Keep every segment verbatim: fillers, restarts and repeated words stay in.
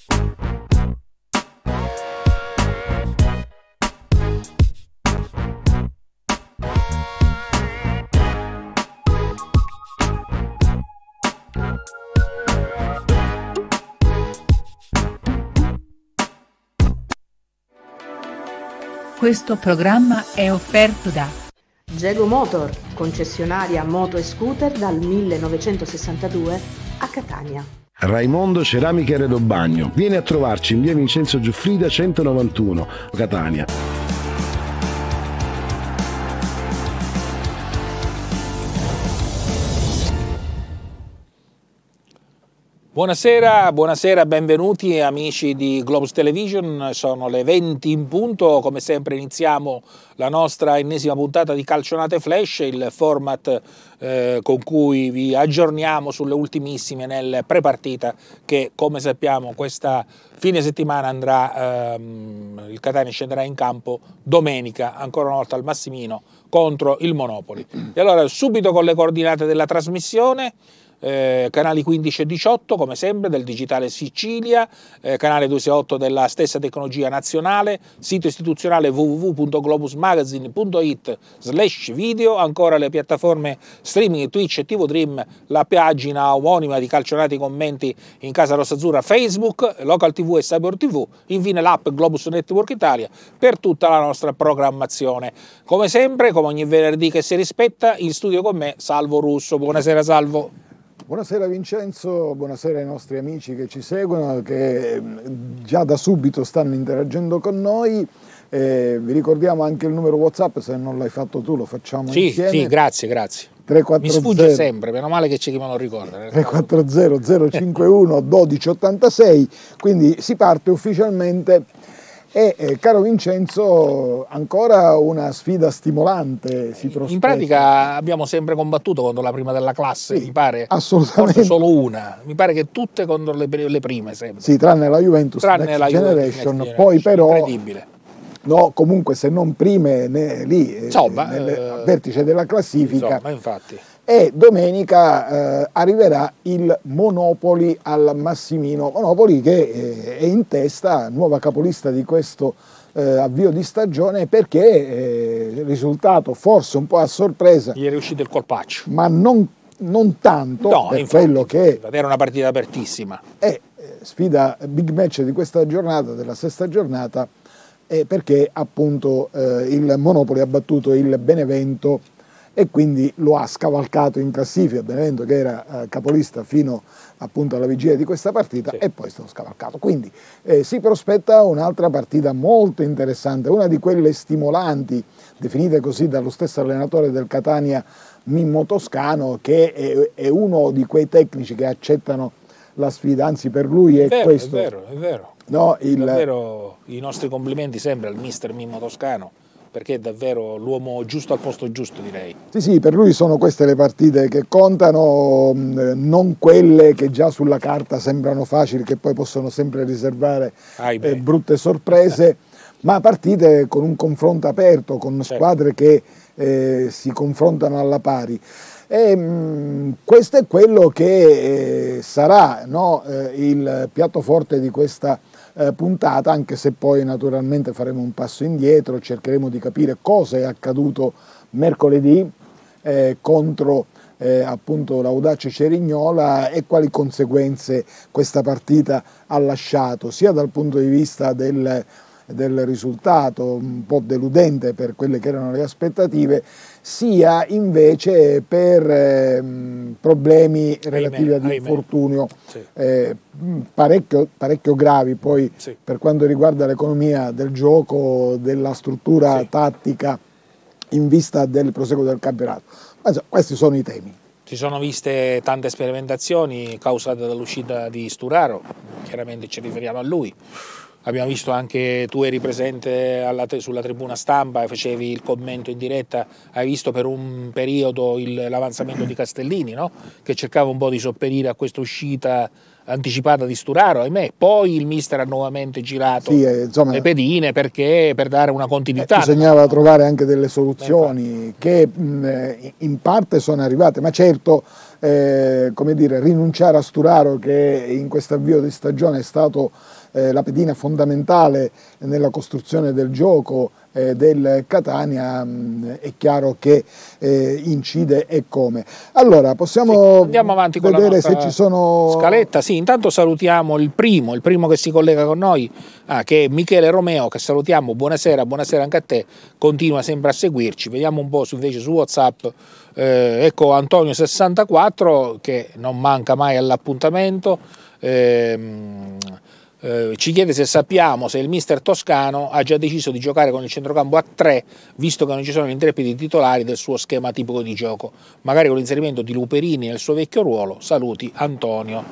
Questo programma è offerto da Jego Motor, concessionaria moto e scooter dal millenovecentosessantadue a Catania. Raimondo Ceramiche Arredo Bagno. Vieni a trovarci in via Vincenzo Giuffrida centonovantuno, Catania. Buonasera, buonasera, benvenuti amici di Globus Television, sono le venti in punto, come sempre iniziamo la nostra ennesima puntata di Calcionate Flash, il format eh, con cui vi aggiorniamo sulle ultimissime nel prepartita che, come sappiamo, questa fine settimana andrà, ehm, il Catania scenderà in campo domenica, ancora una volta al Massimino, contro il Monopoli. E allora subito con le coordinate della trasmissione. Eh, canali quindici e diciotto come sempre del Digitale Sicilia, eh, canale duecentosessantotto della stessa tecnologia nazionale, sito istituzionale w w w punto globusmagazine punto it slash video, ancora le piattaforme streaming Twitch e T V Dream, la pagina omonima di Calcionati Commenti in Casa Rossazzurra Facebook, Local T V e Cyber T V, infine l'app Globus Network Italia per tutta la nostra programmazione. Come sempre, come ogni venerdì che si rispetta, in studio con me Salvo Russo. Buonasera Salvo. Buonasera Vincenzo, buonasera ai nostri amici che ci seguono, che già da subito stanno interagendo con noi. Eh, vi ricordiamo anche il numero WhatsApp, se non l'hai fatto tu lo facciamo sì, insieme. Sì, grazie, grazie. tre quattro zero, mi sfugge sempre, meno male che c'è chi me lo ricorda. tre quattro zero zero cinque uno uno due otto sei, quindi si parte ufficialmente. E eh, caro Vincenzo, ancora una sfida stimolante si prospetta. In pratica abbiamo sempre combattuto contro la prima della classe, sì, mi pare. Assolutamente. Forse solo una, mi pare che tutte contro le, le prime sempre. Sì, tranne la Juventus tranne Next la Generation, Next poi però incredibile. No, comunque se non prime né, lì insomma, nel eh, vertice della classifica. Insomma, infatti. E domenica eh, arriverà il Monopoli al Massimino, Monopoli che eh, è in testa, nuova capolista di questo eh, avvio di stagione, perché eh, il risultato forse un po' a sorpresa, gli è riuscito il colpaccio, ma non, non tanto no, per infatti, quello che era una partita apertissima, è eh, sfida big match di questa giornata, della sesta giornata, eh, perché appunto eh, il Monopoli ha battuto il Benevento e quindi lo ha scavalcato in classifica, Benevento che era eh, capolista fino appunto alla vigilia di questa partita, sì. E poi è stato scavalcato, quindi eh, si prospetta un'altra partita molto interessante, una di quelle stimolanti, definite così dallo stesso allenatore del Catania, Mimmo Toscano, che è, è uno di quei tecnici che accettano la sfida, anzi per lui è, è vero, questo. È vero, è vero, no, il... davvero i nostri complimenti sempre al mister Mimmo Toscano, perché è davvero l'uomo giusto al posto giusto, direi. Sì, sì, per lui sono queste le partite che contano, non quelle che già sulla carta sembrano facili, che poi possono sempre riservare eh, brutte sorprese, ma partite con un confronto aperto, con certo. Squadre che eh, si confrontano alla pari. E, mh, questo è quello che eh, sarà, no, eh, il piatto forte di questa Eh, puntata, anche se poi naturalmente faremo un passo indietro, cercheremo di capire cosa è accaduto mercoledì eh, contro eh, appunto l'Audace Cerignola e quali conseguenze questa partita ha lasciato, sia dal punto di vista del, del risultato un po' deludente per quelle che erano le aspettative, sia invece per eh, problemi relativi ad infortunio sì. eh, parecchio, parecchio gravi poi sì. Per quanto riguarda l'economia del gioco, della struttura sì. tattica in vista del proseguo del campionato. Ma insomma, questi sono i temi. Ci sono viste tante sperimentazioni causate dall'uscita di Sturaro, chiaramente ci riferiamo a lui. Abbiamo visto anche, tu eri presente alla, sulla tribuna stampa e facevi il commento in diretta, hai visto per un periodo l'avanzamento di Castellini, no? Che cercava un po' di sopperire a questa uscita anticipata di Sturaro, ahimè. Poi il mister ha nuovamente girato sì, eh, insomma, le pedine perché per dare una continuità. Eh, bisognava no? trovare anche delle soluzioni che mh, in parte sono arrivate, ma certo eh, come dire, rinunciare a Sturaro, che in questo avvio di stagione è stato eh, la pedina fondamentale nella costruzione del gioco eh, del Catania, mh, è chiaro che eh, incide e come. Allora possiamo sì, andiamo avanti con vedere la se ci sono scaletta. Sì, intanto salutiamo il primo, il primo che si collega con noi, ah, che è Michele Romeo, che salutiamo, buonasera, buonasera anche a te, continua sempre a seguirci. Vediamo un po' su, invece su WhatsApp, eh, ecco Antonio sessantaquattro che non manca mai all'appuntamento. ehm, Eh, ci chiede se sappiamo se il mister Toscano ha già deciso di giocare con il centrocampo a tre, visto che non ci sono gli interpreti titolari del suo schema tipico di gioco, magari con l'inserimento di Luperini nel suo vecchio ruolo. Saluti Antonio.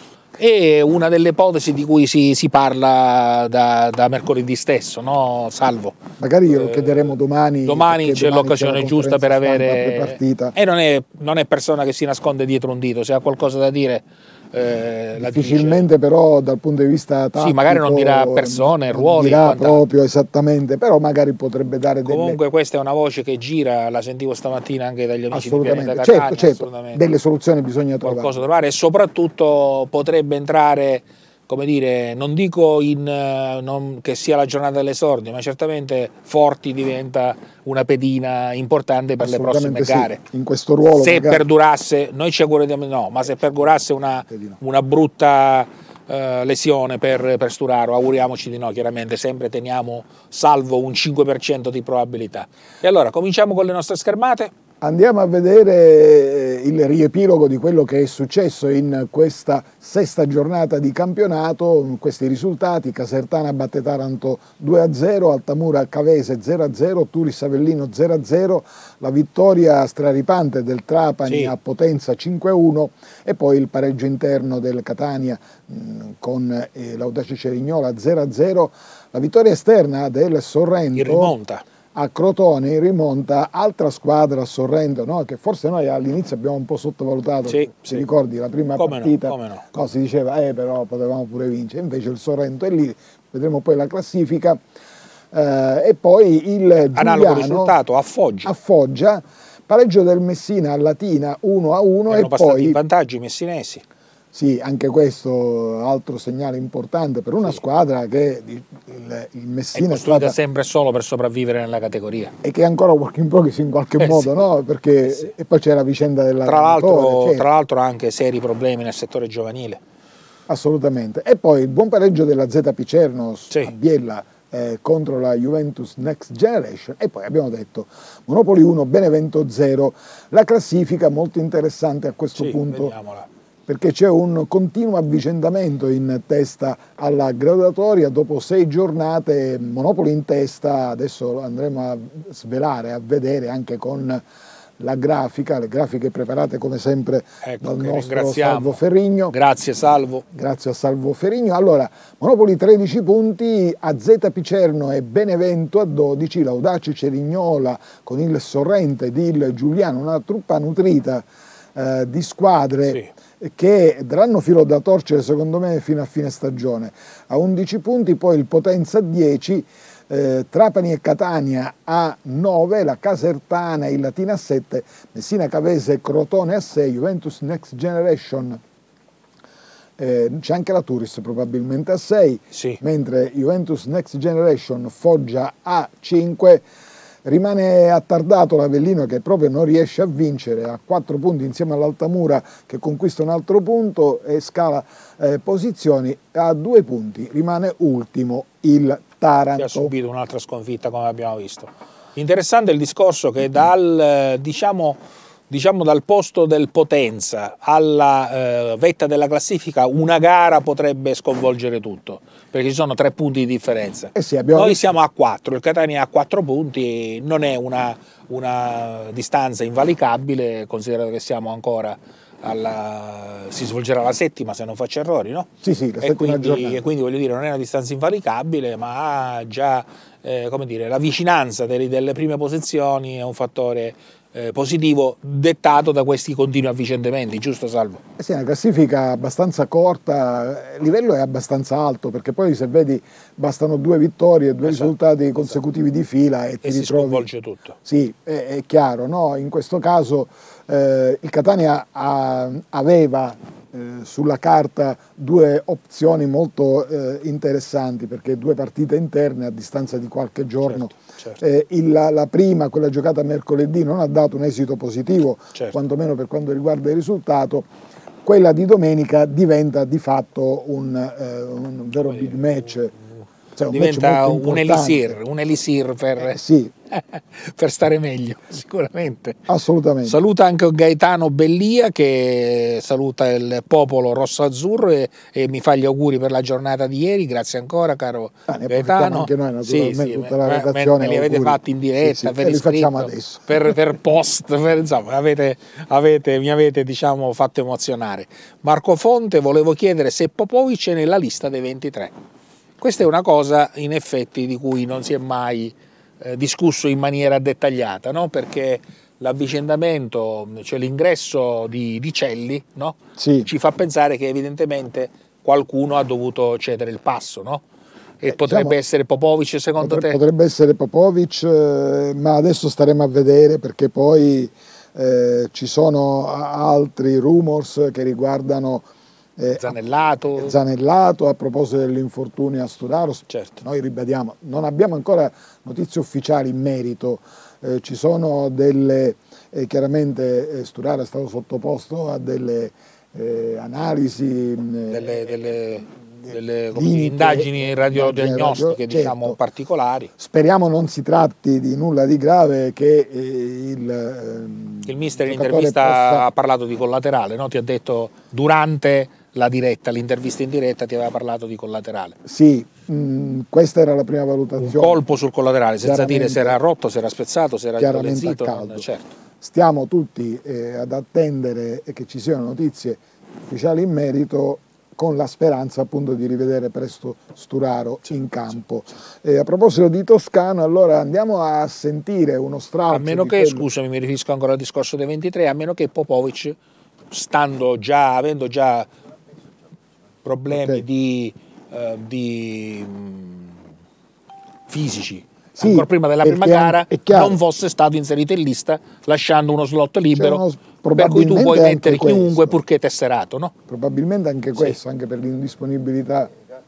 È una delle ipotesi di cui si, si parla da, da mercoledì stesso, no Salvo? Magari glielo chiederemo domani. Domani c'è l'occasione giusta per avere... E non è, non è persona che si nasconde dietro un dito, se ha qualcosa da dire... Eh, difficilmente però dal punto di vista tattico, sì, magari non dirà persone, non ruoli, dirà proprio esattamente, però magari potrebbe dare delle... Comunque questa è una voce che gira, la sentivo stamattina anche dagli amici di Pianeta Catania. Certo, certo, delle soluzioni bisogna trovare. Qualcosa da trovare, e soprattutto potrebbe entrare, come dire, non dico in, non, che sia la giornata dell'esordio, ma certamente Forti diventa una pedina importante per le prossime sì, gare. In questo ruolo se magari... perdurasse, noi ci auguriamo no, ma se perdurasse una, una brutta uh, lesione per, per Sturaro, auguriamoci di no, chiaramente sempre teniamo salvo un cinque per cento di probabilità. E allora cominciamo con le nostre schermate. Andiamo a vedere il riepilogo di quello che è successo in questa sesta giornata di campionato, questi risultati: Casertana batte Taranto due a zero, Altamura Cavese zero a zero, Turis Avellino zero a zero, la vittoria straripante del Trapani sì. a Potenza cinque a uno e poi il pareggio interno del Catania mh, con eh, l'Audace Cerignola zero a zero, la vittoria esterna del Sorrento. Il rimonta. A Crotone in rimonta, altra squadra a Sorrento, no? Che forse noi all'inizio abbiamo un po' sottovalutato, sì, ti sì. ricordi la prima come partita? No, come no. No, si diceva eh però potevamo pure vincere, invece il Sorrento è lì, vedremo poi la classifica, eh, e poi il Giuliano, analogo risultato a Foggia, a Foggia, pareggio del Messina a Latina uno a uno e poi in vantaggio i messinesi. Sì, anche questo altro segnale importante per una sì. squadra che il, il Messina è costruita è stata, sempre solo per sopravvivere nella categoria. E che è ancora work in progress in qualche eh modo, sì. no? Perché, eh sì. E poi c'è la vicenda della tra l'altro tra l'altro ha anche seri problemi nel settore giovanile. Assolutamente. E poi il buon pareggio della Z Picerno sì. a Biella eh, contro la Juventus Next Generation, e poi abbiamo detto Monopoli uno, Benevento zero. La classifica molto interessante a questo sì, punto. Vediamola. Perché c'è un continuo avvicendamento in testa alla graduatoria. Dopo sei giornate Monopoli in testa, adesso andremo a svelare, a vedere anche con la grafica, le grafiche preparate come sempre ecco, dal nostro Salvo Ferrigno. Grazie Salvo. Grazie a Salvo Ferrigno. Allora, Monopoli tredici punti, A Z Picerno e Benevento a dodici, l'Audace Cerignola con il Sorrente di il Giuliano, una truppa nutrita eh, di squadre sì. che daranno filo da torcere secondo me fino a fine stagione. A undici punti poi il Potenza a dieci, eh, Trapani e Catania a nove, la Casertana e il Latina a sette, Messina Cavese e Crotone a sei, Juventus Next Generation, eh, c'è anche la Turis probabilmente a sei, sì. mentre Juventus Next Generation Foggia a cinque. Rimane attardato l'Avellino che proprio non riesce a vincere, a quattro punti insieme all'Altamura che conquista un altro punto e scala eh, posizioni. A due punti rimane ultimo il Taranto. Che ha subito un'altra sconfitta come abbiamo visto. Interessante il discorso che dal, diciamo, diciamo dal posto del Potenza alla eh, vetta della classifica una gara potrebbe sconvolgere tutto, perché ci sono tre punti di differenza. Eh sì, Noi visto. siamo a quattro, il Catania ha quattro punti, non è una, una distanza invalicabile, considerato che siamo ancora alla, si svolgerà la settima se non faccio errori, no? Sì, sì, la e settima quindi, giornata. E quindi voglio dire, non è una distanza invalicabile, ma già eh, come dire, la vicinanza delle, delle prime posizioni è un fattore eh, positivo dettato da questi continui avvicendamenti, giusto Salvo? Eh sì, è una classifica abbastanza corta, il livello è abbastanza alto, perché poi se vedi bastano due vittorie, due esatto, risultati consecutivi esatto. di fila e, e ti si ritrovi... sconvolge tutto. Sì, è, è chiaro, no? In questo caso eh, il Catania ha, aveva eh, sulla carta due opzioni molto eh, interessanti, perché due partite interne a distanza di qualche giorno. Certo. Certo. Eh, il, la, la prima, quella giocata mercoledì, non ha dato un esito positivo, certo. quantomeno per quanto riguarda il risultato. Quella di domenica diventa di fatto un, eh, un vero big match. Cioè, un diventa match un elisir, un elisir per, eh, sì. per stare meglio, sicuramente. Assolutamente. Saluta anche Gaetano Bellia, che saluta il popolo rosso-azzurro e, e mi fa gli auguri per la giornata di ieri. Grazie ancora, caro ah, ne Gaetano. Anche noi, naturalmente, sì, sì, tutta la me, redazione. Me li avete auguri. fatti in diretta, sì, sì, per li iscritto, facciamo adesso. Per, per post, per, insomma, avete, avete, mi avete diciamo, fatto emozionare. Marco Fonte, volevo chiedere se Popovic è nella lista dei ventitré. Questa è una cosa in effetti di cui non si è mai eh, discusso in maniera dettagliata, no? Perché l'avvicendamento, cioè l'ingresso di, di Celli, no? Sì. Ci fa pensare che evidentemente qualcuno ha dovuto cedere il passo, no? E eh, potrebbe diciamo, essere Popovic secondo potrebbe, te? Potrebbe essere Popovic, eh, ma adesso staremo a vedere, perché poi eh, ci sono altri rumors che riguardano Eh, Zanellato. Zanellato a proposito dell'infortunio a Sturaro. Certo. Noi ribadiamo, non abbiamo ancora notizie ufficiali in merito, eh, ci sono delle, eh, chiaramente eh, Sturaro è stato sottoposto a delle eh, analisi, delle, delle, delle cliniche, indagini radiodiagnostiche radio, diciamo certo. particolari. Speriamo non si tratti di nulla di grave, che eh, il eh, il mister in intervista possa... ha parlato di collaterale, no? Ti ha detto durante la diretta, l'intervista in diretta ti aveva parlato di collaterale. Sì, mh, questa era la prima valutazione. Un colpo sul collaterale, senza dire se era rotto, se era spezzato, se era indolezzito. Certo. Stiamo tutti eh, ad attendere che ci siano notizie ufficiali in merito, con la speranza appunto di rivedere presto Sturaro sì, in campo. Sì, sì. Eh, a proposito di Toscano, allora andiamo a sentire uno stralcio. A meno che, quello... scusami, mi riferisco ancora al discorso dei ventitré, a meno che Popovic, stando già, avendo già problemi okay. di, uh, di mh, fisici, sì, ancora prima della prima gara, non fosse stato inserito in lista, lasciando uno slot libero, per cui tu puoi mettere chiunque purché tesserato, no? Probabilmente anche questo, sì. anche per l'indisponibilità.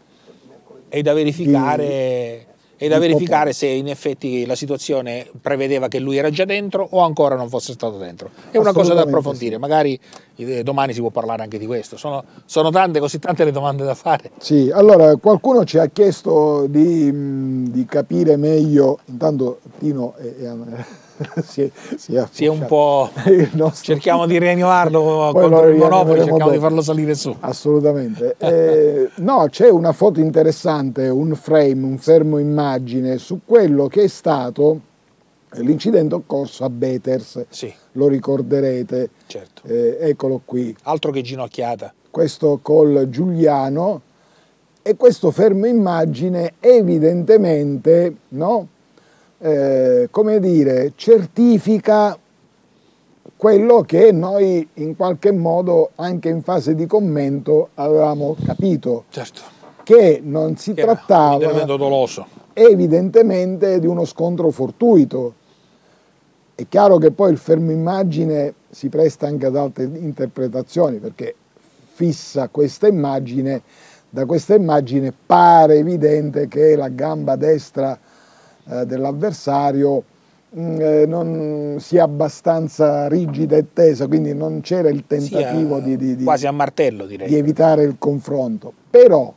È da verificare, di, è da verificare se in effetti la situazione prevedeva che lui era già dentro o ancora non fosse stato dentro. È una cosa da approfondire, sì. magari eh, domani si può parlare anche di questo. Sono, sono tante, così tante le domande da fare. Sì, allora qualcuno ci ha chiesto di, di capire meglio, intanto Tino è, è si è, si è, si è un po' nostro... cerchiamo di rianimarlo contro il Monopoli, cerchiamo dopo. di farlo salire su. Assolutamente. eh, no, c'è una foto interessante, un frame, un fermo immagine su quello che è stato l'incidente occorso a Beters. Sì. Lo ricorderete. Certo. Eh, eccolo qui. Altro che ginocchiata. Questo col Giuliano, e questo fermo immagine evidentemente, no? Eh, come dire, certifica quello che noi in qualche modo anche in fase di commento avevamo capito, certo. che non si che trattava doloso. evidentemente di uno scontro fortuito. È chiaro che poi il fermo immagine si presta anche ad altre interpretazioni, perché fissa questa immagine, da questa immagine pare evidente che la gamba destra dell'avversario eh, non sia abbastanza rigida e tesa, quindi non c'era il tentativo di, di, di, quasi a martello, direi, di evitare il confronto, però,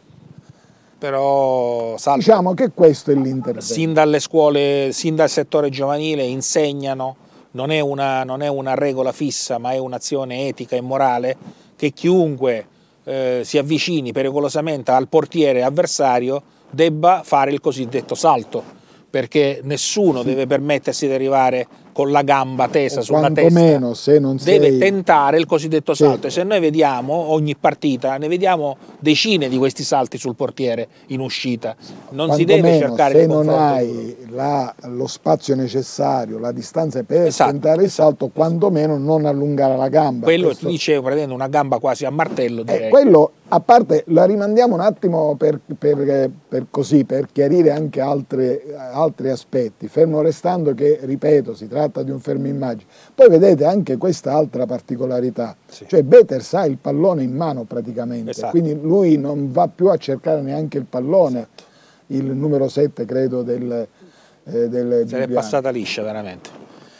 però salve, diciamo che questo è l'intervento. Sin dalle scuole, sin dal settore giovanile insegnano, non è una, non è una regola fissa, ma è un'azione etica e morale, che chiunque eh, si avvicini pericolosamente al portiere avversario debba fare il cosiddetto salto, perché nessuno sì. deve permettersi di arrivare con la gamba tesa o sulla testa, meno, se non deve sei... tentare il cosiddetto salto. Sì. E se noi vediamo ogni partita, ne vediamo decine di questi salti sul portiere in uscita. Non si deve meno, cercare se di non confronto. hai la, lo spazio necessario, la distanza per Esatto, tentare il salto, esatto. quantomeno non allungare la gamba. Quello Questo... ti dicevo, prendendo una gamba quasi a martello, direi. Eh, quello, a parte, la rimandiamo un attimo per, per, per così, per chiarire anche altri, altri aspetti, fermo restando che, ripeto, si tratta di un fermo immagine. Poi vedete anche questa altra particolarità, sì. Cioè Betters ha il pallone in mano praticamente, esatto. Quindi lui non va più a cercare neanche il pallone, esatto. Il numero sette credo del... Eh, del Se l'è passata liscia veramente.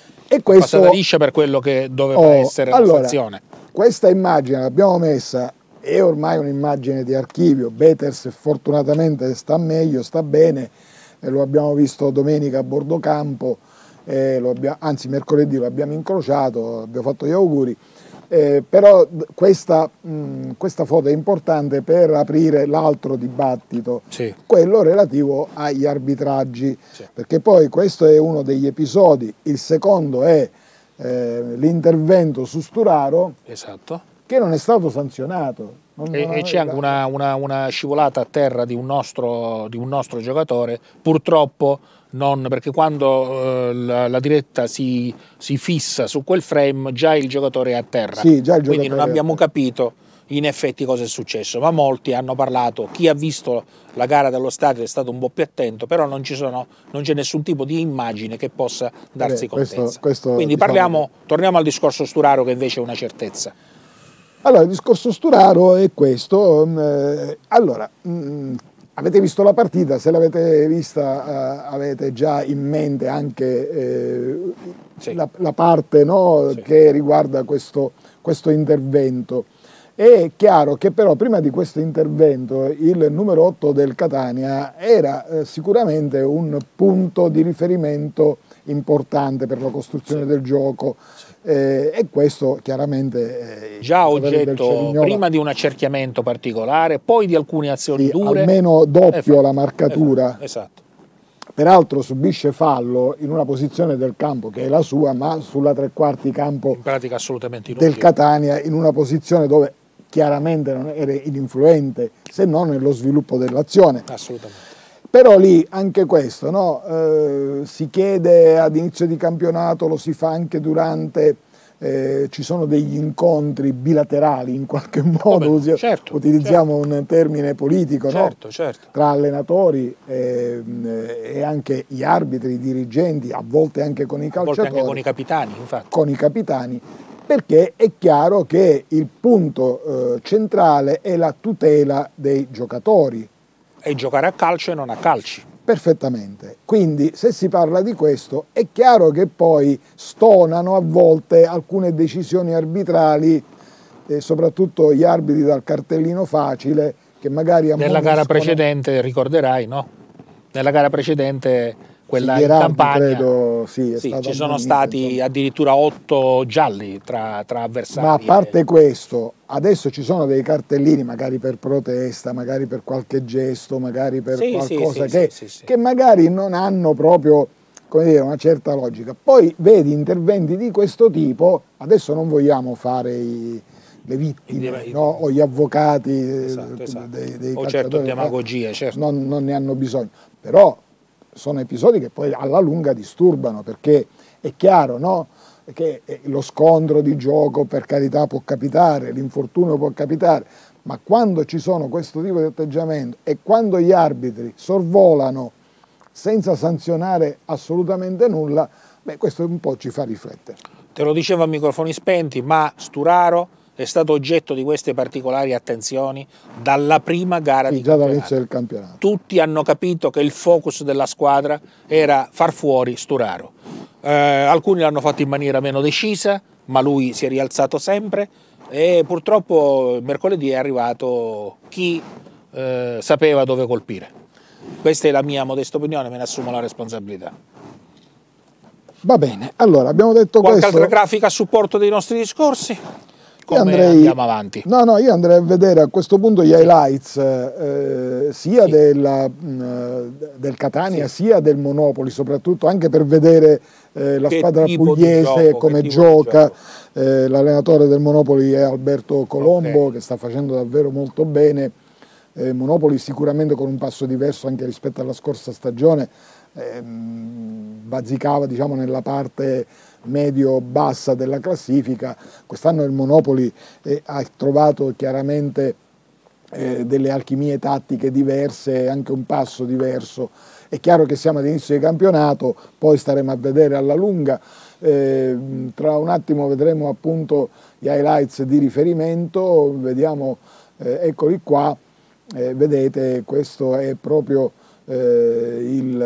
E questo... È passata liscia per quello che doveva oh, essere allora, la sanzione. Questa immagine l'abbiamo messa, è ormai un'immagine di archivio. Betters fortunatamente sta meglio, sta bene, eh, lo abbiamo visto domenica a bordo campo, eh, lo abbiamo, anzi mercoledì lo abbiamo incrociato, abbiamo fatto gli auguri, eh, però questa, mh, questa foto è importante per aprire l'altro dibattito, sì. Quello relativo agli arbitraggi, sì. Perché poi questo è uno degli episodi, il secondo è eh, l'intervento su Sturaro, esatto. Che non è stato sanzionato. Non, e non e c'è anche una, una, una scivolata a terra di un nostro, di un nostro giocatore, purtroppo non, perché quando eh, la, la diretta si, si fissa su quel frame già il giocatore è a terra, sì, già il quindi non abbiamo capito in effetti cosa è successo, ma molti hanno parlato, chi ha visto la gara dello stadio è stato un po' più attento, però non ci sono, non c'è nessun tipo di immagine che possa darsi Beh, questo, contezza. questo, quindi diciamo parliamo, che... torniamo al discorso Sturaro che invece è una certezza. Allora, il discorso Sturaro è questo. Eh, allora, mh, avete visto la partita, se l'avete vista eh, avete già in mente anche eh, sì. la, la parte, no, sì. Che riguarda questo, questo intervento. È chiaro che però prima di questo intervento il numero otto del Catania era eh, sicuramente un punto di riferimento importante per la costruzione sì. del gioco. Eh, e questo chiaramente eh, già oggetto prima di un accerchiamento particolare, poi di alcune azioni sì, dure, almeno doppio esatto, la marcatura, esatto, esatto. Peraltro subisce fallo in una posizione del campo che è la sua, ma sulla tre quarti campo in pratica assolutamente del Catania, in una posizione dove chiaramente non era ininfluente se non nello sviluppo dell'azione. Assolutamente. Però lì anche questo, no? eh, si chiede ad inizio di campionato, lo si fa anche durante, eh, ci sono degli incontri bilaterali in qualche modo, Vabbè, certo, utilizziamo certo. un termine politico, certo, no? certo. Tra allenatori eh, e anche gli arbitri, i dirigenti, a volte anche con i calciatori, a volte anche con i capitani, infatti. Con i capitani, perché è chiaro che il punto eh, centrale è la tutela dei giocatori. E giocare a calcio e non a calci. Perfettamente. Quindi se si parla di questo è chiaro che poi stonano a volte alcune decisioni arbitrali, eh, soprattutto gli arbitri dal cartellino facile, che magari nella gara precedente, ricorderai, no? Nella gara precedente, quella sì, in Campania, credo, sì, è sì, ci sono ammonito, stati insomma. addirittura otto gialli tra, tra avversari. Ma a parte questo, adesso ci sono dei cartellini magari per protesta, magari per qualche gesto, magari per sì, qualcosa sì, che, sì, sì, sì. che magari non hanno proprio, come dire, una certa logica. Poi vedi interventi di questo tipo, adesso non vogliamo fare i, le vittime, I, no? O gli avvocati esatto, esatto. dei, dei o certo demagogia, certo. Non, non ne hanno bisogno, però sono episodi che poi alla lunga disturbano, perché è chiaro, no? Che lo scontro di gioco per carità può capitare, l'infortunio può capitare, ma quando ci sono questo tipo di atteggiamento e quando gli arbitri sorvolano senza sanzionare assolutamente nulla, beh, questo un po' ci fa riflettere. Te lo dicevo a microfoni spenti, ma Sturaro è stato oggetto di queste particolari attenzioni dalla prima gara sì, di già campionato. dall'inizio del campionato. Tutti hanno capito che il focus della squadra era far fuori Sturaro. Eh, alcuni l'hanno fatto in maniera meno decisa, ma lui si è rialzato sempre e purtroppo mercoledì è arrivato chi eh, sapeva dove colpire. Questa è la mia modesta opinione, me ne assumo la responsabilità. Va bene, allora abbiamo detto Qualche questo. altra grafica a supporto dei nostri discorsi? Come andrei, andiamo avanti? No, no, io andrei a vedere a questo punto gli highlights eh, sia sì. della, mh, del Catania sì. sia del Monopoli, soprattutto anche per vedere eh, la che squadra pugliese, gioco, come gioca, eh, l'allenatore del Monopoli è Alberto Colombo, okay, che sta facendo davvero molto bene. eh, Monopoli sicuramente con un passo diverso anche rispetto alla scorsa stagione, eh, bazzicava, diciamo, nella parte medio-bassa della classifica. Quest'anno il Monopoli eh, ha trovato chiaramente eh, delle alchimie tattiche diverse, anche un passo diverso. È chiaro che siamo ad inizio di campionato, poi staremo a vedere alla lunga, eh, tra un attimo vedremo appunto gli highlights di riferimento, vediamo, eh, eccoli qua, eh, vedete, questo è proprio eh,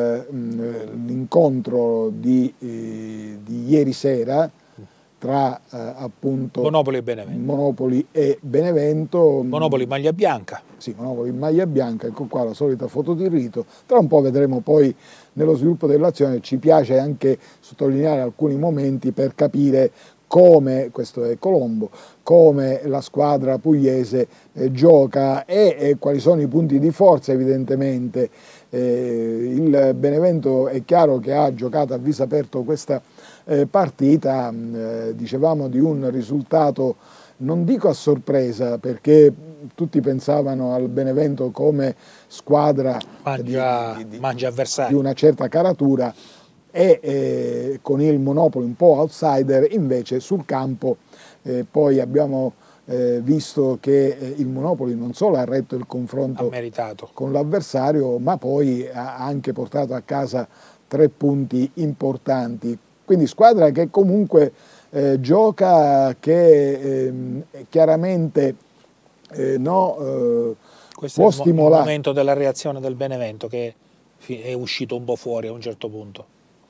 l'incontro di, eh, di ieri sera tra eh, appunto Monopoli e Benevento. Monopoli e Benevento. Monopoli maglia bianca. Sì, Monopoli maglia bianca, ecco qua la solita foto di rito. Tra un po' vedremo poi nello sviluppo dell'azione, ci piace anche sottolineare alcuni momenti per capire come, questo è Colombo, come la squadra pugliese eh, gioca e, e quali sono i punti di forza evidentemente. Eh, il Benevento è chiaro che ha giocato a viso aperto questa eh, partita, eh, dicevamo di un risultato, non dico a sorpresa, perché tutti pensavano al Benevento come squadra mangia, di, di, mangia avversari di una certa caratura e eh, con il Monopoli un po' outsider. Invece sul campo eh, poi abbiamo eh, visto che eh, il Monopoli non solo ha retto il confronto con l'avversario, ma poi ha anche portato a casa tre punti importanti. Quindi squadra che comunque eh, gioca, che eh, chiaramente eh, no, eh, questo può è il, mo stimolare. il momento della reazione del Benevento, che è uscito un po' fuori a un certo punto.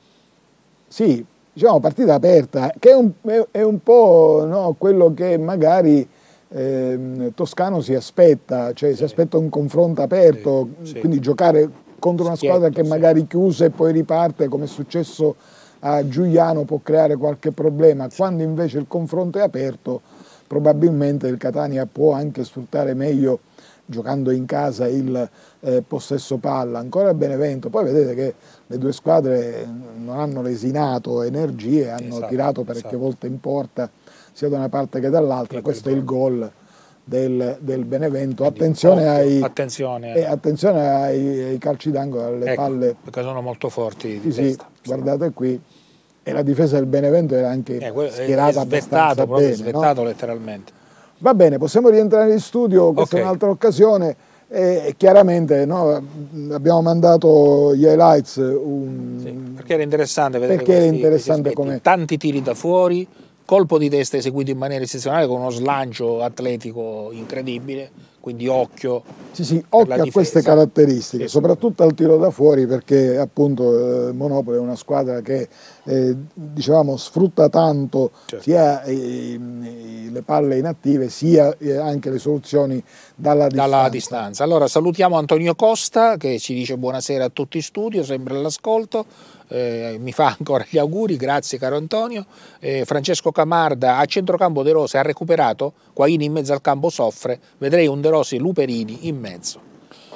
Sì, diciamo partita aperta, che è un, è, è un po', no, quello che magari eh, Toscano si aspetta, cioè sì, si aspetta un confronto aperto, sì, quindi sì, giocare contro una squadra che magari sì, chiusa e poi riparte, come è successo a Giuliano, può creare qualche problema. Quando invece il confronto è aperto, probabilmente il Catania può anche sfruttare meglio, giocando in casa, il eh, possesso palla. Ancora il Benevento, poi vedete che le due squadre non hanno lesinato energie, hanno esatto, tirato parecchie esatto. volte in porta sia da una parte che dall'altra. Questo è il gol del, del Benevento. Attenzione ai, attenzione. Eh, attenzione ai, ai calci d'angolo, alle ecco, palle, perché sono molto forti sì, di sì, testa. guardate qui, e la difesa del Benevento era anche eh, schierata è abbastanza proprio bene, svettato no? letteralmente. Va bene, possiamo rientrare in studio, questa okay. è un'altra occasione. E chiaramente no, abbiamo mandato gli highlights un... sì, perché era interessante vedere perché questi, era interessante come tanti tiri da fuori, colpo di testa eseguito in maniera eccezionale con uno slancio atletico incredibile, quindi occhio. Sì, sì, occhio a queste caratteristiche, sì, soprattutto al tiro da fuori, perché appunto eh, Monopoli è una squadra che eh, dicevamo sfrutta tanto certo. sia eh, le palle inattive sia eh, anche le soluzioni dalla distanza. dalla distanza. Allora salutiamo Antonio Costa che ci dice buonasera a tutti in studio, sempre all'ascolto. Eh, mi fa ancora gli auguri, grazie caro Antonio. eh, Francesco Camarda, a centrocampo De Rossi ha recuperato, Quaini in mezzo al campo soffre, vedrei un De Rossi Luperini in mezzo.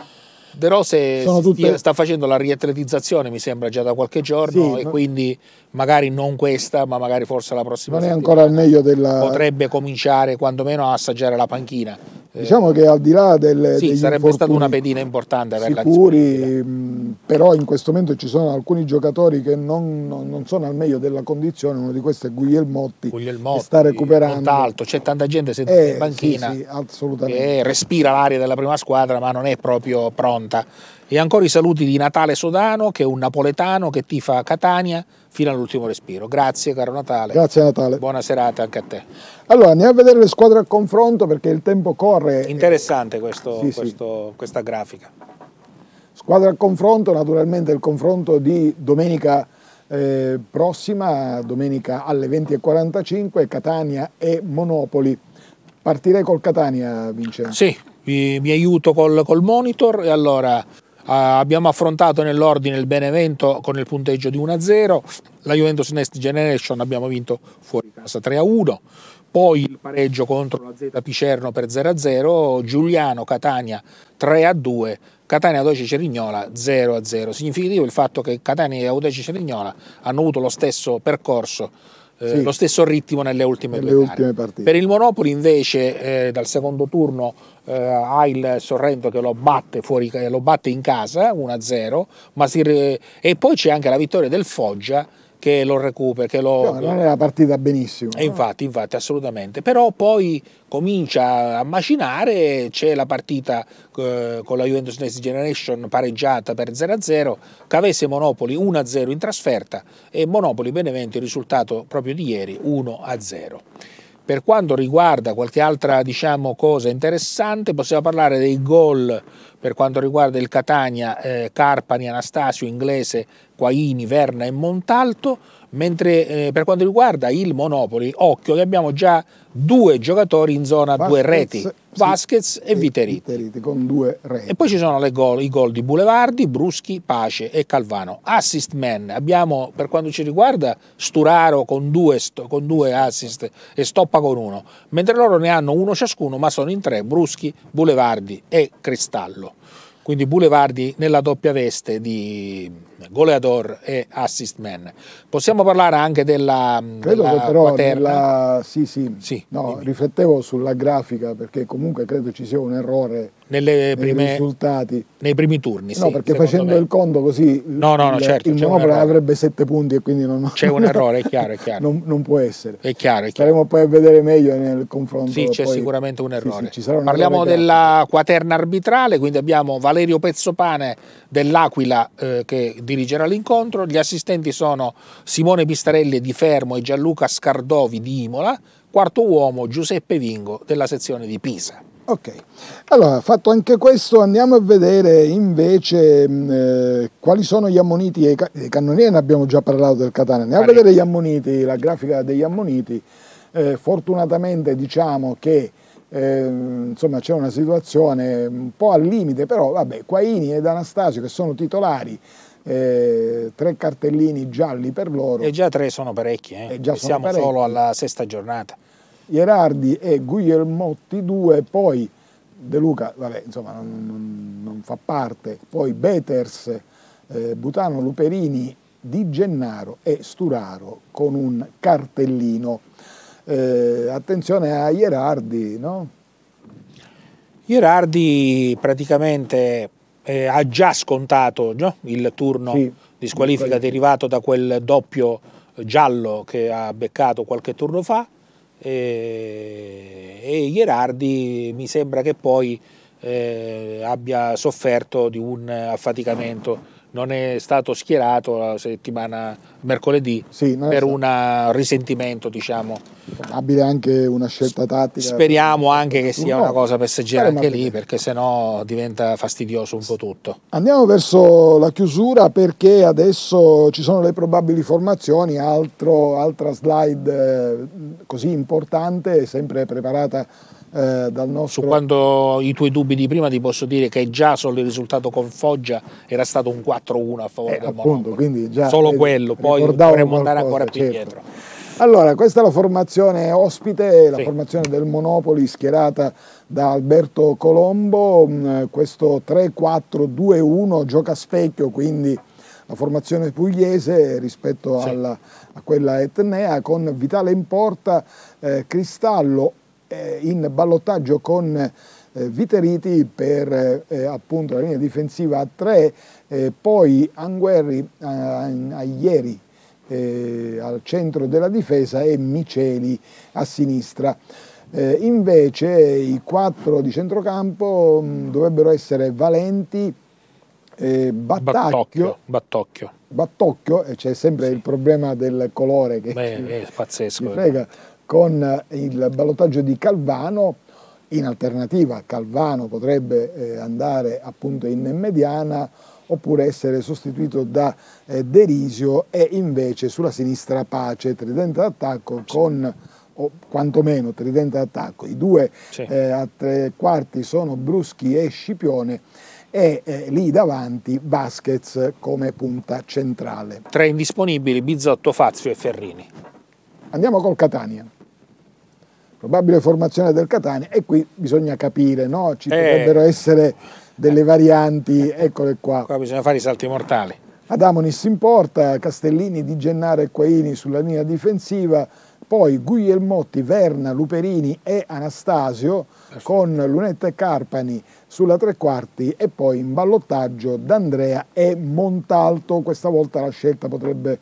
De Rossi tutte... sta facendo la riatletizzazione, mi sembra, già da qualche giorno, sì, e no... quindi magari non questa, ma magari forse la prossima non è settimana. ancora al meglio della... potrebbe cominciare quantomeno a assaggiare la panchina. Diciamo che al di là del, sì, sarebbe stata una pedina importante per sicuri, la però in questo momento ci sono alcuni giocatori che non, non, non sono al meglio della condizione. Uno di questi è Guglielmotti, Guglielmotti che sta recuperando. Montalto, c'è tanta gente seduta eh, in panchina sì, sì, assolutamente. che respira l'aria della prima squadra ma non è proprio pronta. E ancora i saluti di Natale Sodano, che è un napoletano che tifa Catania fino all'ultimo respiro. Grazie caro Natale. Grazie Natale. Buona serata anche a te. Allora andiamo a vedere le squadre a confronto perché il tempo corre. Interessante questo, sì, questo, sì. questa grafica. Squadra a confronto, naturalmente il confronto di domenica eh, prossima, domenica alle venti e quarantacinque, Catania e Monopoli. Partirei col Catania, Vincenzo. Sì, mi, mi aiuto col, col monitor e allora... Uh, abbiamo affrontato nell'ordine il Benevento con il punteggio di uno a zero, la Juventus Next Generation abbiamo vinto fuori casa tre a uno, poi il pareggio contro la Z Picerno per zero a zero, Giuliano Catania tre a due, Catania Audace Cerignola zero a zero. Significativo il fatto che Catania e Audace Cerignola hanno avuto lo stesso percorso, eh, sì, lo stesso ritmo nelle ultime, nelle due ultime partite. Per il Monopoli invece eh, dal secondo turno eh, ha il Sorrento che lo batte, fuori, lo batte in casa uno a zero, ma si, e poi c'è anche la vittoria del Foggia che lo recupera, che lo... No, non è la partita benissimo. E infatti, infatti, assolutamente. Però poi comincia a macinare, c'è la partita eh, con la Juventus Next Generation pareggiata per zero a zero, Cavese Monopoli uno a zero in trasferta e Monopoli Benevento il risultato proprio di ieri uno a zero. Per quanto riguarda qualche altra, diciamo, cosa interessante, possiamo parlare dei gol per quanto riguarda il Catania, eh, Carpani, Anastasio, Inglese, Quaini, Verna e Montalto, mentre eh, per quanto riguarda il Monopoli, occhio che abbiamo già due giocatori in zona Vasquez, due reti, sì, Vasquez e, e Viteriti. Viteriti con due reti. E poi ci sono le gol, i gol di Boulevardi, Bruschi, Pace e Calvano. Assist man, abbiamo per quanto ci riguarda Sturaro con due, con due assist e Stoppa con uno, mentre loro ne hanno uno ciascuno ma sono in tre, Bruschi, Boulevardi e Cristallo. Quindi Boulevardi nella doppia veste di goleador e assist man. Possiamo parlare anche della, credo della che però quaterna? Nella... Sì, sì, sì no, riflettevo sulla grafica perché comunque credo ci sia un errore nelle nei prime, risultati. Nei primi turni, no, sì, perché facendo me. il conto così no, no, no, il, certo, il Monopoli avrebbe sette punti e quindi non... C'è un errore, è chiaro, è chiaro. non, non può essere. È chiaro, è chiaro. Staremo poi a vedere meglio nel confronto. Sì, c'è poi... sicuramente un errore. Sì, sì, un Parliamo errore della quaterna arbitrale, quindi abbiamo Valerio Pezzopane dell'Aquila eh, che dirigerà l'incontro, gli assistenti sono Simone Pistarelli di Fermo e Gianluca Scardovi di Imola, quarto uomo Giuseppe Vingo della sezione di Pisa. Ok, allora fatto anche questo andiamo a vedere invece eh, quali sono gli ammoniti e i cannonieri, ne abbiamo già parlato del Catania, andiamo a vedere gli ammoniti, la grafica degli ammoniti. Eh, fortunatamente diciamo che eh, insomma c'è una situazione un po' al limite, però vabbè, Quaini ed Anastasio che sono titolari, eh, tre cartellini gialli per loro. E già tre sono parecchi, eh? E già e sono siamo parecchi. Solo alla sesta giornata. Ierardi e Guglielmotti due, poi De Luca, vabbè, insomma non, non, non fa parte, poi Beters, eh, Butano, Luperini, Di Gennaro e Sturaro con un cartellino. Eh, attenzione a Ierardi, no? Ierardi praticamente eh, ha già scontato, no? Il turno sì, di squalifica derivato da quel doppio giallo che ha beccato qualche turno fa. E, e Ierardi mi sembra che poi eh, abbia sofferto di un affaticamento, non è stato schierato la settimana mercoledì sì, per un risentimento, diciamo. Probabile anche una scelta tattica. Speriamo anche che sia una cosa passeggera anche lì, perché sennò diventa fastidioso un po' tutto. Andiamo verso la chiusura perché adesso ci sono le probabili formazioni, altro, altra slide eh, così importante, sempre preparata eh, dal nostro... Su quanto i tuoi dubbi di prima ti posso dire che già solo il risultato con Foggia era stato un quattro uno a favore eh, del appunto, Monopoli. quindi già solo quello, poi dovremmo andare ancora più certo. indietro. Allora, questa è la formazione ospite, la sì. formazione del Monopoli schierata da Alberto Colombo, questo tre quattro due uno gioca a specchio, quindi la formazione pugliese rispetto sì. alla, a quella etnea, con Vitale in porta, eh, Cristallo eh, in ballottaggio con eh, Viteriti per eh, appunto la linea difensiva a tre, eh, poi Anguerri eh, a ieri Eh, al centro della difesa e Miceli a sinistra. Eh, invece i quattro di centrocampo mh, dovrebbero essere Valenti, eh, Battacchio, Battocchio, Battocchio, e c'è sempre il problema del colore che Beh, ci, è pazzesco, ci frega, con il ballottaggio di Calvano. In alternativa Calvano potrebbe eh, andare appunto in mediana oppure essere sostituito da eh, Derisio, e invece sulla sinistra Pace, tridente d'attacco con, o quantomeno tridente d'attacco. I due sì. eh, a tre quarti sono Bruschi e Scipione, e eh, lì davanti Vasquez come punta centrale. Tre indisponibili, Bizzotto, Fazio e Ferrini. Andiamo col Catania. Probabile formazione del Catania, e qui bisogna capire, no? Ci eh. potrebbero essere delle varianti, eccole qua. Qua bisogna fare i salti mortali. Adamonis in porta, Castellini, Di Gennaro e Quaini sulla linea difensiva, poi Guglielmotti, Verna, Luperini e Anastasio, perfetto, con Lunetta e Carpani sulla tre quarti, e poi in ballottaggio D'Andrea e Montalto. Questa volta la scelta potrebbe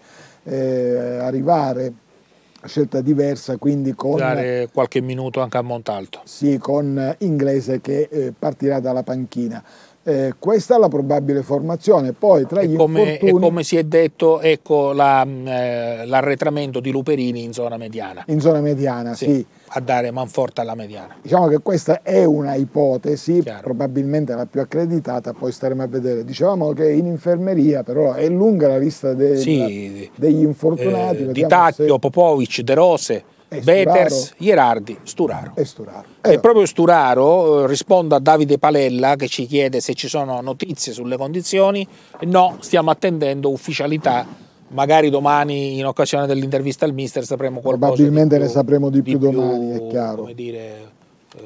eh, arrivare, scelta diversa, quindi con dare qualche minuto anche a Montalto. Sì, con Inglese che eh, partirà dalla panchina. Eh, questa è la probabile formazione. Poi tra e gli come, infortuni, e come si è detto, ecco la, eh, l'arretramento di Luperini in zona mediana. In zona mediana, sì, sì. A dare manforte alla mediana. Diciamo che questa è una ipotesi, chiaro, probabilmente la più accreditata, poi staremo a vedere. Dicevamo che in infermeria però è lunga la lista dei, sì, degli infortunati. Eh, Di Tacchio, se... Popovic, De Rose, Beters, Ierardi, Sturaro. E, Sturaro. Eh, e proprio Sturaro, eh, rispondo a Davide Palella che ci chiede se ci sono notizie sulle condizioni. No, stiamo attendendo ufficialità, magari domani in occasione dell'intervista al mister sapremo qualcosa. Probabilmente di più, ne sapremo di più di domani, più, è chiaro. Come dire, eh,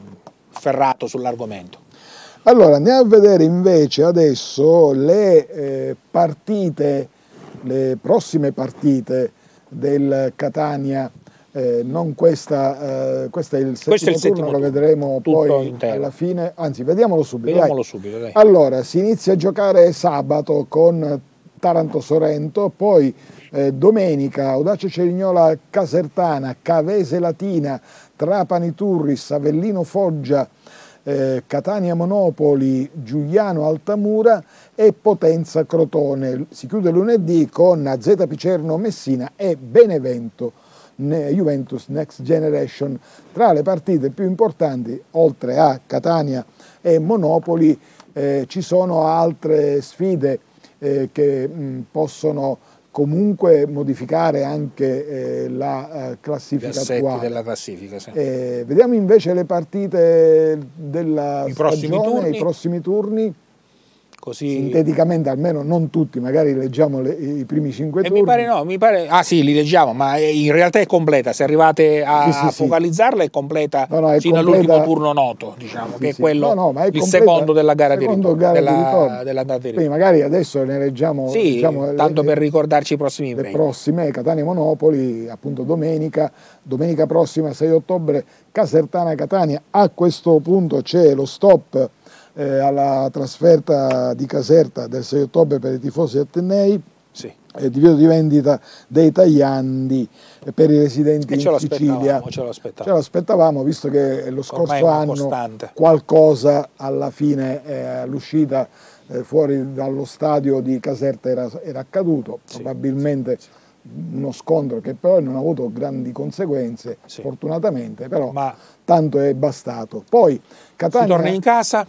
ferrato sull'argomento. Allora andiamo a vedere invece adesso le eh, partite, le prossime partite del Catania. Eh, non questa, eh, questo è il settimo, questo è il turno, settimo lo turno, vedremo poi intero, alla fine, anzi vediamolo subito. Vediamolo dai. subito dai. Allora, si inizia a giocare sabato con Taranto-Sorrento, poi eh, domenica Audace Cerignola Casertana, Cavese Latina, Trapani Turris, Avellino Foggia, eh, Catania Monopoli, Giuliano Altamura e Potenza Crotone. Si chiude lunedì con A Z Picerno Messina e Benevento Juventus Next Generation. Tra le partite più importanti, oltre a Catania e Monopoli, eh, ci sono altre sfide eh, che mh, possono comunque modificare anche eh, la eh, classifica attuale. Della classifica, sì. Eh, vediamo invece le partite della I prossimi stagione, turni. i prossimi turni. Così... Sinteticamente, almeno non tutti, magari leggiamo le, i primi cinque e turni. Mi pare no, mi pare, ah sì, li leggiamo, ma in realtà è completa, se arrivate a, sì, sì, a sì. focalizzarla è completa, no, no, è fino completa... all'ultimo turno noto, diciamo, sì, che è sì. quello, no, no, è il completa, secondo della gara di ritorno, gara della, di ritorno. dell'andata di ritorno. Quindi magari adesso ne leggiamo, sì, diciamo, tanto le, per ricordarci i prossimi le impegni. prossime, Catania Monopoli, appunto domenica, domenica prossima sei ottobre, Casertana Catania. A questo punto c'è lo stop Eh, alla trasferta di Caserta del sei ottobre per i tifosi attenei, sì. eh, divieto di vendita dei tagliandi per i residenti e in ce Sicilia. Ce l'aspettavamo, ce l'aspettavamo, visto che lo scorso anno costante. qualcosa alla fine eh, all'uscita eh, fuori dallo stadio di Caserta era, era accaduto, sì, probabilmente sì, sì. uno scontro che però non ha avuto grandi conseguenze, sì. fortunatamente, però Ma tanto è bastato. Poi Catania, si torna in casa.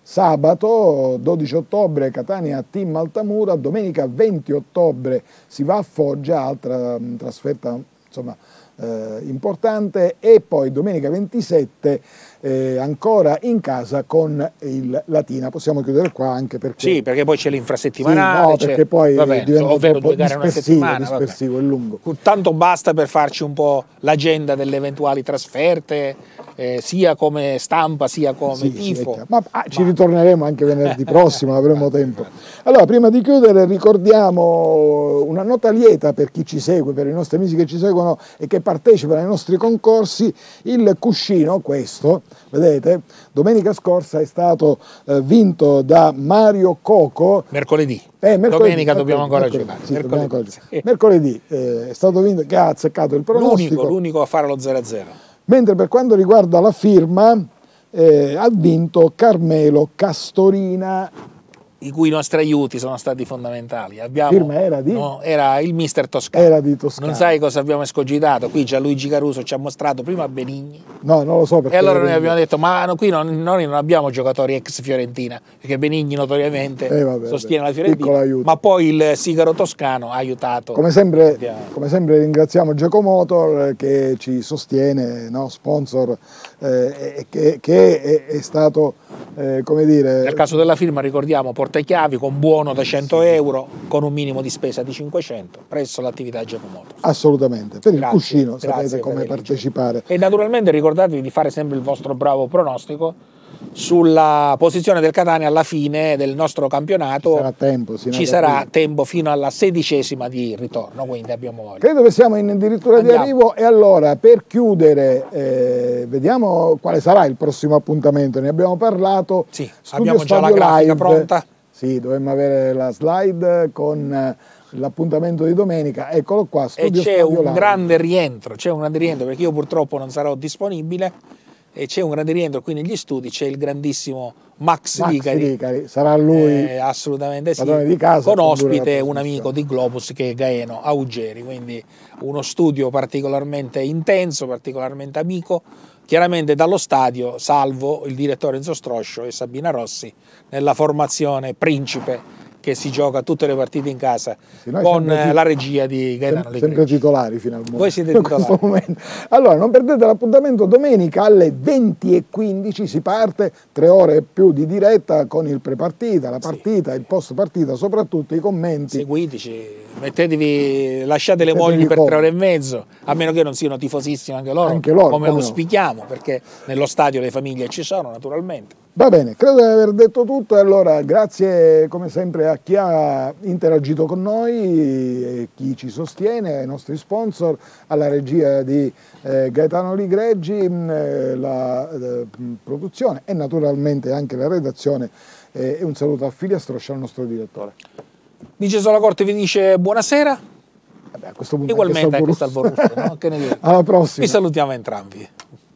Sabato dodici ottobre Catania Team Altamura, domenica venti ottobre si va a Foggia, altra mh, trasferta insomma eh, importante, e poi domenica ventisette eh, ancora in casa con il Latina. Possiamo chiudere qua anche perché... Sì, perché poi c'è l'infrasettimanale. Sì, no, perché poi bene, diventa ovvero troppo due gare dispersivo, una dispersivo e lungo. Tanto basta per farci un po' l'agenda delle eventuali trasferte, eh, sia come stampa sia come sì, tifo. Sì, ma, ah, ci ritorneremo anche venerdì prossimo, avremo tempo. Allora, prima di chiudere ricordiamo una nota lieta per chi ci segue, per i nostri amici che ci seguono e che partecipano ai nostri concorsi. Il cuscino, questo, vedete, domenica scorsa è stato eh, vinto da Mario Coco. Mercoledì. Eh, mercoledì Domenica mercoledì, dobbiamo ancora mercoledì, giocare. Sì, mercoledì, ancora sì. mercoledì eh, è stato vinto, che ha azzeccato il pronostico. L'unico, l'unico a fare lo zero a zero. Mentre per quanto riguarda la firma, eh, ha vinto Carmelo Castorina, i cui nostri aiuti sono stati fondamentali. Abbiamo, firma era di? No, era il mister Toscano. Era di Toscano. Non sai cosa abbiamo escogitato? Qui Gianluigi Caruso ci ha mostrato prima Benigni. No, non lo so perché. E allora noi abbiamo detto, ma no, qui non, noi non abbiamo giocatori ex Fiorentina, perché Benigni notoriamente eh, vabbè, sostiene vabbè. la Fiorentina, ma poi il Sigaro Toscano ha aiutato. Come sempre, come sempre ringraziamo Giacomotor che ci sostiene, no? Sponsor, eh, che, che è, è stato, eh, come dire... Nel caso della firma ricordiamo portachiavi con buono da cento euro, con un minimo di spesa di cinquecento presso l'attività Giacomotor. Assolutamente, per grazie, il cuscino sapete grazie come partecipare. E naturalmente ricordatevi di fare sempre il vostro bravo pronostico sulla posizione del Catania alla fine del nostro campionato. Ci sarà tempo, ci sarà tempo fino alla sedicesima di ritorno, quindi abbiamo voglia. Credo che siamo in addirittura di arrivo, e allora per chiudere eh, vediamo quale sarà il prossimo appuntamento. Ne abbiamo parlato. Sì, abbiamo già la grafica live. Pronta. Sì, dovremmo avere la slide con l'appuntamento di domenica. Eccolo qua, Studio e c'è un live. grande rientro, c'è un grande rientro perché io purtroppo non sarò disponibile. E c'è un grande rientro qui negli studi, c'è il grandissimo Max, Max Vicari, Vicari, sarà lui eh, assolutamente sì, di casa, con ospite un amico di Globus che è Gaeno Augeri, quindi uno studio particolarmente intenso, particolarmente amico, chiaramente dallo stadio, salvo il direttore Enzo Stroscio e Sabina Rossi, nella formazione principe che si gioca tutte le partite in casa, sì, con la regia di Gaetano Sem sempre titolari fino al momento. Voi siete titolari. Momento. Allora non perdete l'appuntamento domenica alle venti e quindici, si parte, tre ore e più di diretta con il prepartita, la partita, sì, il post partita, soprattutto i commenti. Seguiteci, mettetevi, lasciate le mogli per tre ore e mezzo, a meno che non siano tifosissimi anche loro, anche loro come come auspichiamo, no, perché nello stadio le famiglie ci sono naturalmente. Va bene, credo di aver detto tutto, e allora grazie come sempre a chi ha interagito con noi, e chi ci sostiene, ai nostri sponsor, alla regia di eh, Gaetano Ligreggi, eh, la eh, produzione e naturalmente anche la redazione, eh, e un saluto a Filia Stroscia, al nostro direttore. Vincenzo La Corte vi dice buonasera. Vabbè, a questo punto ugualmente anche Salvoruscio, no? Che ne dite? Alla prossima. Vi salutiamo entrambi.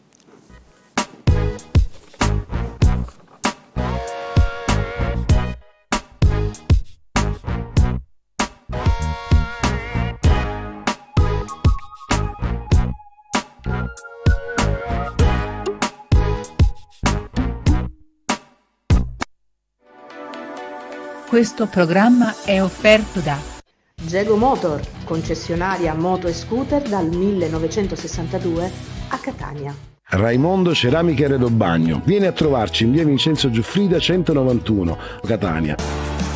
Questo programma è offerto da Jego Motor, concessionaria moto e scooter dal millenovecentosessantadue a Catania. Raimondo Ceramiche Arredo Bagno. Vieni a trovarci in via Vincenzo Giuffrida centonovantuno, Catania.